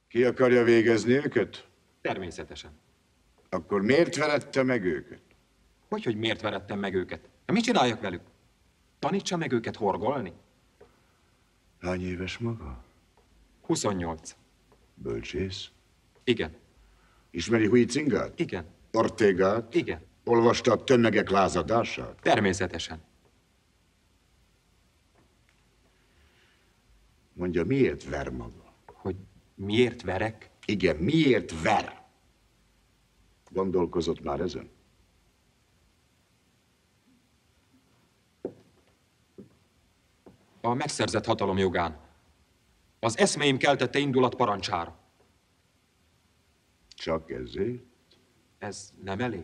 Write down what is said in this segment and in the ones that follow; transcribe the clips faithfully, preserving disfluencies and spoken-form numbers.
Ki akarja végezni őket? Természetesen. Akkor miért verette meg őket? Hogy, hogy miért verettem meg őket? Mit csináljak velük? Tanítsa meg őket horgolni? Hány éves maga? huszonnyolc. Bölcsész? Igen. Ismeri Huizingát? Igen. Ortegát? Igen. Olvasta a tömegek lázadását? Természetesen. Mondja, miért ver maga? Hogy miért verek? Igen, miért ver? Gondolkozott már ezen? A megszerzett hatalom jogán. Az eszmeim keltette indulat parancsára. Csak ezért? Ez nem elég?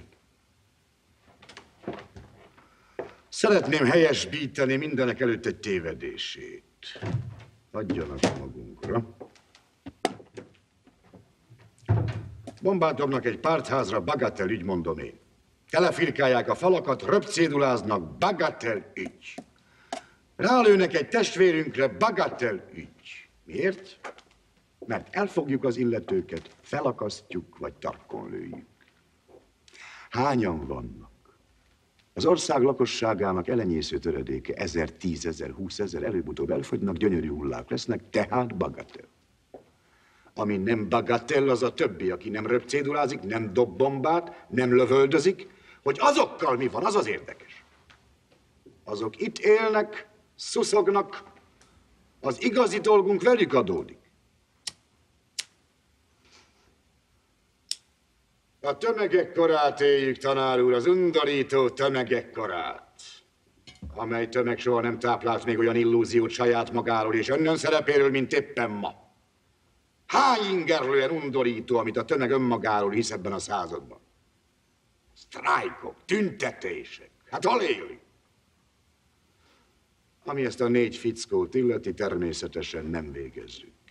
Szeretném helyesbíteni mindenek előtt egy tévedését. Adjanak magunkra. Bombát dobnak egy pártházra, bagatel ügy, mondom én. Telefirkálják a falakat, röpcéduláznak, bagatel ügy. Rálőnek egy testvérünkre, bagatel ügy. Miért? Mert elfogjuk az illetőket, felakasztjuk, vagy tarkon lőjük. Hányan vannak? Az ország lakosságának elenyésző töredéke ezer, tízezer, húszezer, előbb-utóbb elfogynak, gyönyörű hullák lesznek, tehát bagatel. Ami nem bagatel, az a többi, aki nem röpcédulázik, nem dob bombát, nem lövöldözik, hogy azokkal mi van, az az érdekes. Azok itt élnek, szuszognak, az igazi dolgunk velük adódik. A tömegek korát éljük, tanár úr, az undorító tömegek korát, amely tömeg soha nem táplált még olyan illúziót saját magáról és önnön szerepéről, mint éppen ma. Hány ingerlően undorító, amit a tömeg önmagáról hisz ebben a században? Sztrájkok, tüntetések, hát hol élünk? Ami ezt a négy fickót illeti, természetesen nem végezzük.